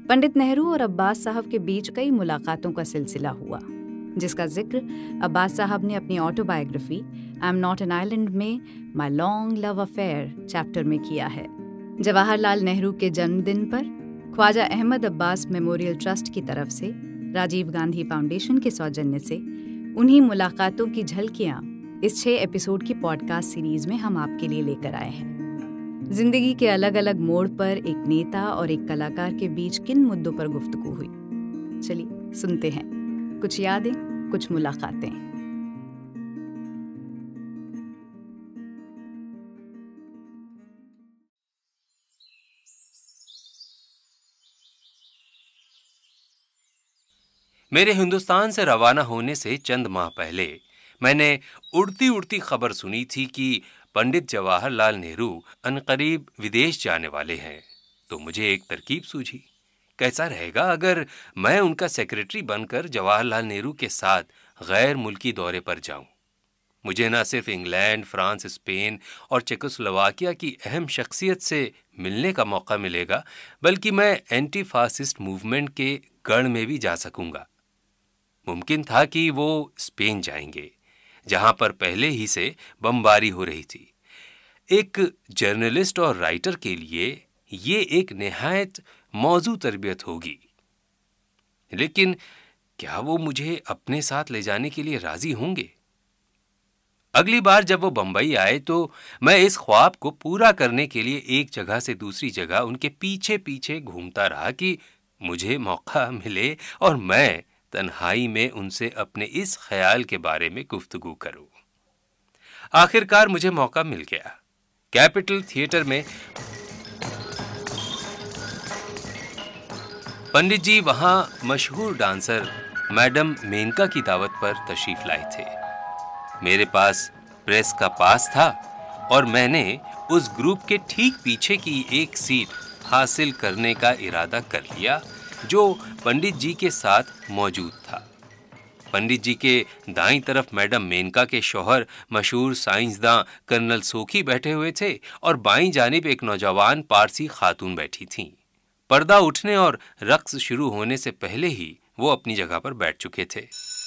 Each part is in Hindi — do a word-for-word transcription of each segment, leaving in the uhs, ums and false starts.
पंडित नेहरू और अब्बास साहब के बीच कई मुलाकातों का सिलसिला हुआ, जिसका जिक्र अब्बास साहब ने अपनी autobiography I am not an island में my long love affair chapter में किया है। जवाहरलाल नेहरू के जन्मदिन पर ख्वाजा अहमद अब्बास मेमोरियल ट्रस्ट की तरफ से राजीव गांधी फाउंडेशन के सौजन्य से उन्हीं मुलाकातों की झलकियां इस छह एपिसोड की पॉडकास्ट सीरीज में हम आपके लिए लेकर आए हैं। जिंदगी के अलग अलग मोड़ पर एक नेता और एक कलाकार के बीच किन मुद्दों पर गुफ्तगू हुई, चलिए सुनते हैं। कुछ यादें, कुछ मुलाकातें। मेरे हिंदुस्तान से रवाना होने से चंद माह पहले मैंने उड़ती उड़ती खबर सुनी थी कि पंडित जवाहरलाल नेहरू अनकरीब विदेश जाने वाले हैं। तो मुझे एक तरकीब सूझी, कैसा रहेगा अगर मैं उनका सेक्रेटरी बनकर जवाहरलाल नेहरू के साथ गैर मुल्की दौरे पर जाऊं। मुझे न सिर्फ इंग्लैंड, फ्रांस, स्पेन और चेकोस्लोवाकिया की अहम शख्सियत से मिलने का मौका मिलेगा, बल्कि मैं एंटी फासिस्ट मूवमेंट के गढ़ में भी जा सकूंगा। मुमकिन था कि वो स्पेन जाएंगे, जहां पर पहले ही से बमबारी हो रही थी। एक जर्नलिस्ट और राइटर के लिए ये एक निहायत मौजू तरबियत होगी। लेकिन क्या वो मुझे अपने साथ ले जाने के लिए राजी होंगे? अगली बार जब वो बंबई आए तो मैं इस ख्वाब को पूरा करने के लिए एक जगह से दूसरी जगह उनके पीछे पीछे घूमता रहा कि मुझे मौका मिले और मैं तन्हाई में उनसे अपने इस ख्याल के बारे में गुफ्तगू करूं। आखिरकार मुझे मौका मिल गया। कैपिटल थिएटर में पंडित जी वहां मशहूर डांसर मैडम मेनका की दावत पर तशरीफ लाए थे। मेरे पास प्रेस का पास था और मैंने उस ग्रुप के ठीक पीछे की एक सीट हासिल करने का इरादा कर लिया, जो पंडित जी के साथ मौजूद था। पंडित जी के दाईं तरफ मैडम मेनका के शौहर मशहूर साइंसदां कर्नल सोखी बैठे हुए थे और बाईं जानिब एक नौजवान पारसी खातून बैठी थीं। पर्दा उठने और रक्स शुरू होने से पहले ही वो अपनी जगह पर बैठ चुके थे।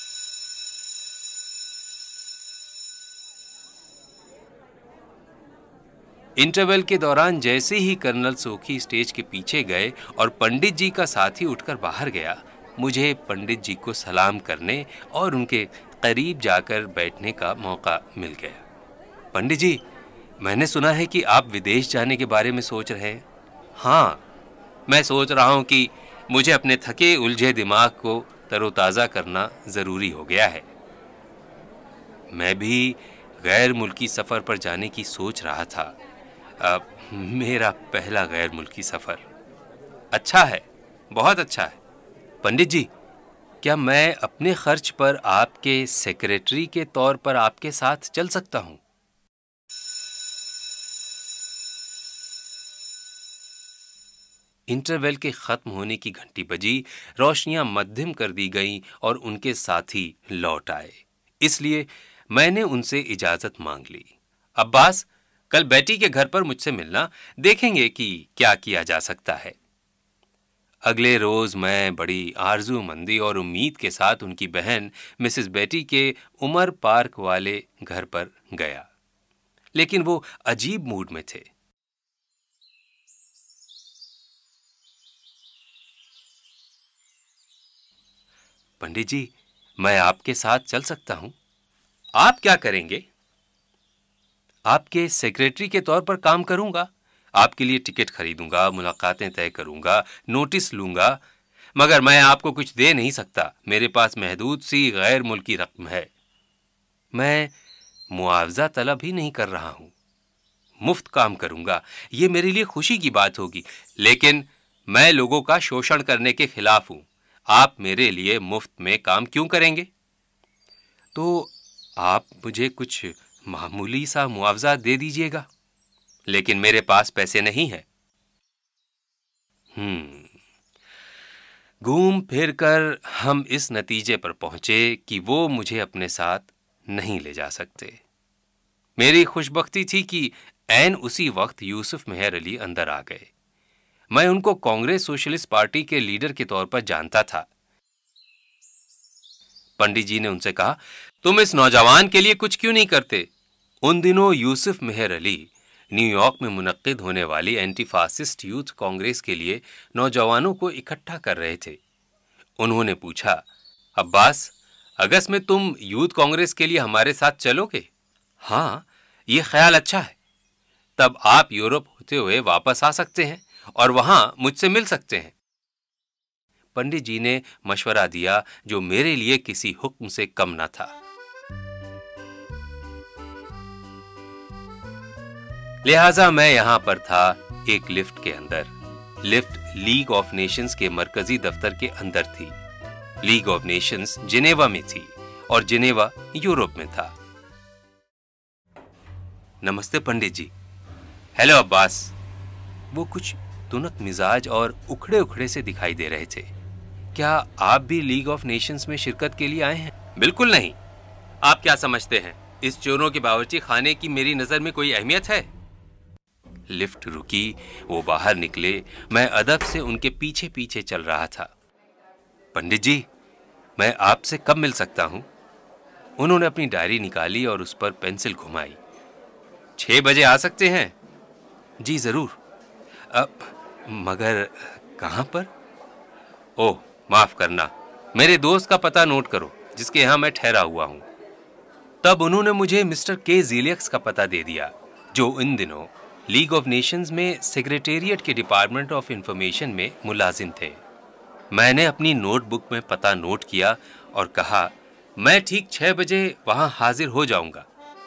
इंटरवल के दौरान जैसे ही कर्नल सोखी स्टेज के पीछे गए और पंडित जी का साथी उठकर बाहर गया, मुझे पंडित जी को सलाम करने और उनके करीब जाकर बैठने का मौका मिल गया। पंडित जी, मैंने सुना है कि आप विदेश जाने के बारे में सोच रहे हैं। हाँ, मैं सोच रहा हूं कि मुझे अपने थके उलझे दिमाग को तरोताज़ा करना ज़रूरी हो गया है। मैं भी गैर मुल्की सफ़र पर जाने की सोच रहा था। अब मेरा पहला गैर मुल्की सफ़र। अच्छा है, बहुत अच्छा है। पंडित जी, क्या मैं अपने खर्च पर आपके सेक्रेटरी के तौर पर आपके साथ चल सकता हूं? इंटरवल के खत्म होने की घंटी बजी, रोशनियां मध्यम कर दी गईं और उनके साथी लौट आए। इसलिए मैंने उनसे इजाजत मांग ली। अब्बास, कल बेटी के घर पर मुझसे मिलना, देखेंगे कि क्या किया जा सकता है। अगले रोज मैं बड़ी आरजूमंदी और उम्मीद के साथ उनकी बहन मिसेस बेटी के उमर पार्क वाले घर पर गया, लेकिन वो अजीब मूड में थे। पंडित जी, मैं आपके साथ चल सकता हूं? आप क्या करेंगे? आपके सेक्रेटरी के तौर पर काम करूंगा। आपके लिए टिकट खरीदूंगा, मुलाकातें तय करूंगा, नोटिस लूंगा, मगर मैं आपको कुछ दे नहीं सकता। मेरे पास महदूद सी गैर मुल्की रकम है। मैं मुआवजा तलब ही नहीं कर रहा हूं, मुफ्त काम करूंगा। ये मेरे लिए खुशी की बात होगी, लेकिन मैं लोगों का शोषण करने के खिलाफ हूं। आप मेरे लिए मुफ्त में काम क्यों करेंगे? तो आप मुझे कुछ मामूली सा मुआवजा दे दीजिएगा। लेकिन मेरे पास पैसे नहीं है। हम्म घूम फिर कर हम इस नतीजे पर पहुंचे कि वो मुझे अपने साथ नहीं ले जा सकते। मेरी खुशबख्ती थी कि ऐन उसी वक्त यूसुफ मेहर अली अंदर आ गए। मैं उनको कांग्रेस सोशलिस्ट पार्टी के लीडर के तौर पर जानता था। पंडित जी ने उनसे कहा, तुम इस नौजवान के लिए कुछ क्यों नहीं करते? उन दिनों यूसुफ मेहर अली न्यूयॉर्क में मुनक्किद होने वाली एंटी फासिस्ट यूथ कांग्रेस के लिए नौजवानों को इकट्ठा कर रहे थे। उन्होंने पूछा, अब्बास, अगस्त में तुम यूथ कांग्रेस के लिए हमारे साथ चलोगे? हाँ, ये ख्याल अच्छा है। तब आप यूरोप होते हुए वापस आ सकते हैं और वहां मुझसे मिल सकते हैं। पंडित जी ने मशवरा दिया जो मेरे लिए किसी हुक्म से कम न था। लिहाजा मैं यहां पर था, एक लिफ्ट के अंदर। लिफ्ट लीग ऑफ नेशंस के मरकजी दफ्तर के अंदर थी। लीग ऑफ नेशंस जिनेवा में थी और जिनेवा यूरोप में था। नमस्ते पंडित जी। हेलो अब्बास। वो कुछ तुनक मिजाज और उखड़े उखड़े से दिखाई दे रहे थे। क्या आप भी लीग ऑफ नेशंस में शिरकत के लिए आए हैं? बिल्कुल नहीं। आप क्या समझते हैं, इस चोरों के बावर्ची खाने की मेरी नजर में कोई अहमियत है? लिफ्ट रुकी, वो बाहर निकले। मैं अदब से उनके पीछे पीछे चल रहा था। पंडित जी, मैं आपसे कब मिल सकता हूं? उन्होंने अपनी डायरी निकाली और उस पर पेंसिल घुमाई। छह बजे आ सकते हैं? जी जरूर। अब मगर कहां पर? ओह, माफ करना, मेरे दोस्त का पता नोट करो जिसके यहां मैं ठहरा हुआ हूं। तब उन्होंने मुझे मिस्टर के ज़ीलियक्स का पता दे दिया, जो इन दिनों लीग ऑफ नेशंस में सेक्रेटेरिएट के डिपार्टमेंट ऑफ इंफॉर्मेशन में मुलाजिम थे। मैंने अपनी नोटबुक में पता नोट किया और कहा, मैं ठीक छह बजे वहां हाजिर हो जाऊंगा।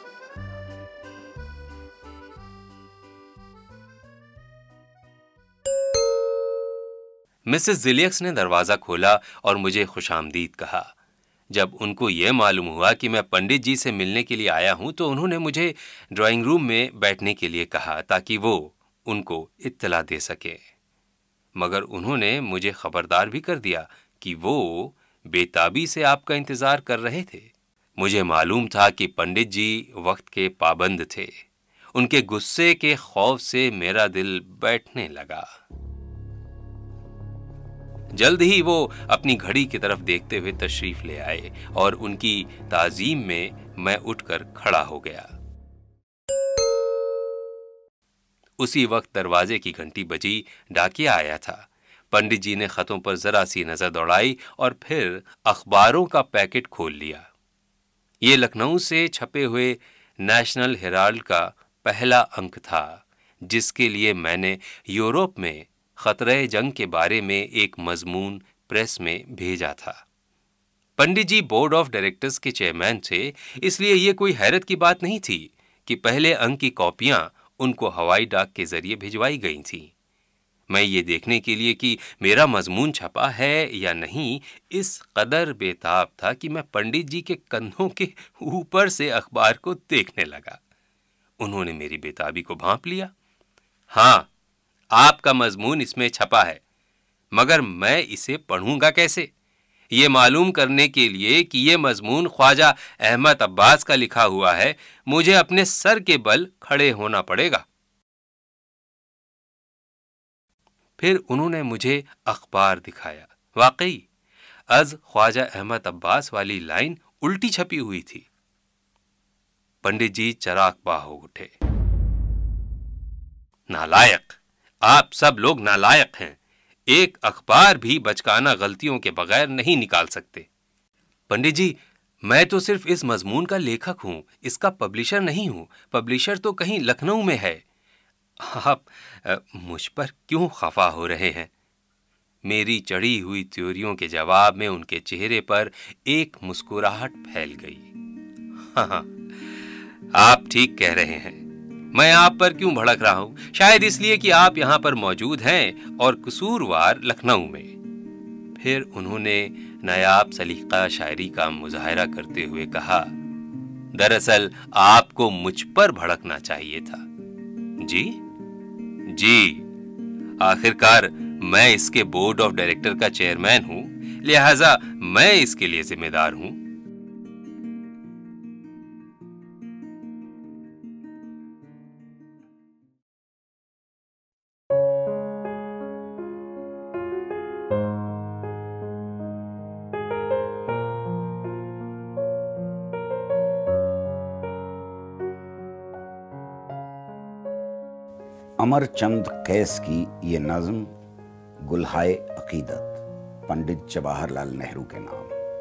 मिसेस ज़ीलियक्स ने दरवाजा खोला और मुझे खुशामदीद कहा। जब उनको यह मालूम हुआ कि मैं पंडित जी से मिलने के लिए आया हूं, तो उन्होंने मुझे ड्राइंग रूम में बैठने के लिए कहा ताकि वो उनको इत्तला दे सके। मगर उन्होंने मुझे खबरदार भी कर दिया कि वो बेताबी से आपका इंतजार कर रहे थे। मुझे मालूम था कि पंडित जी वक्त के पाबंद थे। उनके गुस्से के खौफ से मेरा दिल बैठने लगा। जल्द ही वो अपनी घड़ी की तरफ देखते हुए तशरीफ ले आए और उनकी ताजीम में मैं उठकर खड़ा हो गया। उसी वक्त दरवाजे की घंटी बजी। डाकिया आया था। पंडित जी ने खतों पर जरा सी नजर दौड़ाई और फिर अखबारों का पैकेट खोल लिया। ये लखनऊ से छपे हुए नेशनल हेराल्ड का पहला अंक था, जिसके लिए मैंने यूरोप में खतरे जंग के बारे में एक मजमून प्रेस में भेजा था। Pandit ji board of directors के चेयरमैन थे, इसलिए यह कोई हैरत की बात नहीं थी कि पहले अंक की कॉपियां उनको हवाई डाक के जरिए भिजवाई गई थीं। मैं ये देखने के लिए कि मेरा मजमून छपा है या नहीं, इस कदर बेताब था कि मैं पंडित जी के कंधों के ऊपर से अखबार को देखने लगा। उन्होंने मेरी बेताबी को भांप लिया। हाँ, आपका मजमून इसमें छपा है, मगर मैं इसे पढ़ूंगा कैसे? ये मालूम करने के लिए कि ये मजमून ख्वाजा अहमद अब्बास का लिखा हुआ है, मुझे अपने सर के बल खड़े होना पड़ेगा। फिर उन्होंने मुझे अखबार दिखाया। वाकई अज ख्वाजा अहमद अब्बास वाली लाइन उल्टी छपी हुई थी। पंडित जी चराग बाह हो उठे। नालायक, आप सब लोग नालायक हैं। एक अखबार भी बचकाना गलतियों के बगैर नहीं निकाल सकते। पंडित जी, मैं तो सिर्फ इस मजमून का लेखक हूं, इसका पब्लिशर नहीं हूं। पब्लिशर तो कहीं लखनऊ में है। आप मुझ पर क्यों खफा हो रहे हैं? मेरी चढ़ी हुई त्योरियों के जवाब में उनके चेहरे पर एक मुस्कुराहट फैल गई। हाँ, आप ठीक कह रहे हैं। मैं आप पर क्यों भड़क रहा हूं? शायद इसलिए कि आप यहां पर मौजूद हैं और कसूरवार लखनऊ में। फिर उन्होंने नायाब सलीका शायरी का मुजाहरा करते हुए कहा, दरअसल आपको मुझ पर भड़कना चाहिए था। जी जी, आखिरकार मैं इसके बोर्ड ऑफ डायरेक्टर का चेयरमैन हूं, लिहाजा मैं इसके लिए जिम्मेदार हूं। अमरचंद कैस की ये नज्म गुलहाए अकीदत, पंडित जवाहरलाल नेहरू के नाम।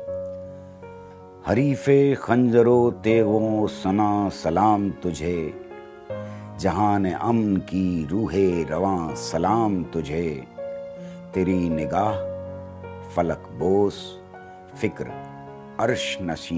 हरीफे खंजरो तेगों सना सलाम तुझे, जहान अमन की रूहे रवां सलाम तुझे। तेरी निगाह फलक बोस, फिक्र अर्श नशी,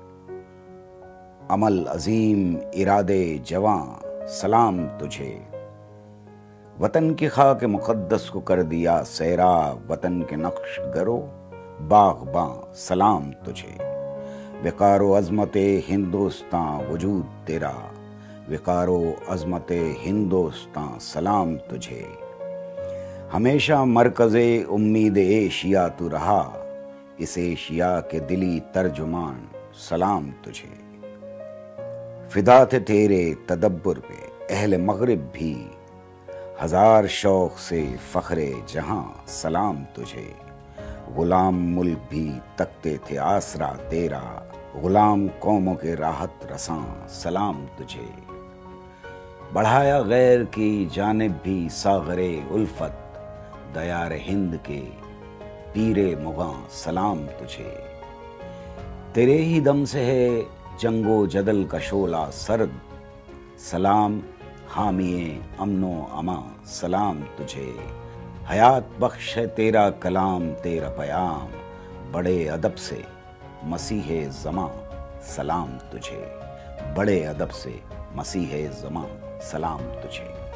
अमल अजीम इरादे जवां सलाम तुझे। वतन की खाक मुक़द्दस को कर दिया सैरा, वतन के नक्श गरो बाग़बां सलाम तुझे। विकारो अज़मते हिंदुस्तान वजूद तेरा, विकारो अज़मते हिंदुस्तान सलाम तुझे। हमेशा मरकज़े उम्मीद एशिया तू रहा, इस एशिया के दिली तर्जुमान सलाम तुझे। फिदा थे तेरे तदब्बुर पे अहले मग़रिब भी, हजार शौक से फ़ख्रे जहां सलाम तुझे। गुलाम मुल्क भी तकते थे आसरा तेरा, गुलाम कौमों के राहत रसां सलाम तुझे। बढ़ाया गैर की जानिब भी सागरे उल्फत, दयार हिंद के पीरे मुग़ां सलाम तुझे। तेरे ही दम से है जंगो जदल का शोला सर्द, सलाम हामिए अमनो अमा सलाम तुझे। हयात बख्श है तेरा कलाम तेरा पयाम, बड़े अदब से मसीहे ज़मां सलाम तुझे। बड़े अदब से मसीहे ज़मां सलाम तुझे।